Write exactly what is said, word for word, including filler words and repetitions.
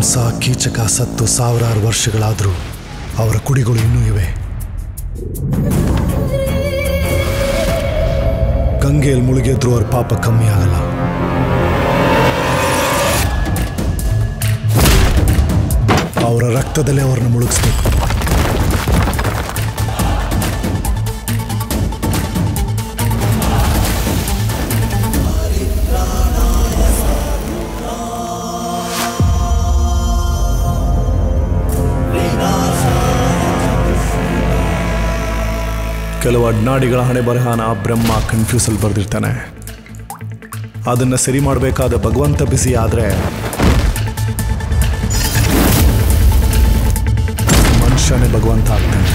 ಕಂಸ ಕೀಚಕ ಸತ್ತು ಸಾವಿರಾರು ವರ್ಷಗಳಾದರೂ ಅವರ ಕುಡಿಗಳು ಇನ್ನೂ ಇವೆ. ಗಂಗೆಯಲ್ಲಿ ಮುಳುಗಿದ್ರು ಅವ್ರ ಪಾಪ ಕಮ್ಮಿ ಆಗಲ್ಲ. ಅವರ ರಕ್ತದಲ್ಲೇ ಅವ್ರನ್ನ ಮುಳುಗಿಸ್ಬೇಕು. ಕೆಲವು ಅಡ್ನಾಡಿಗಳ ಹಣೆ ಬರಹನ ಬ್ರಹ್ಮ ಕನ್ಫ್ಯೂಸಲ್ಲಿ ಬರೆದಿರ್ತಾನೆ. ಅದನ್ನು ಸರಿ ಮಾಡಬೇಕಾದ ಭಗವಂತ ಬಿಸಿ ಆದರೆ ಮನುಷ್ಯನೇ ಭಗವಂತ ಆಗ್ತಾನೆ.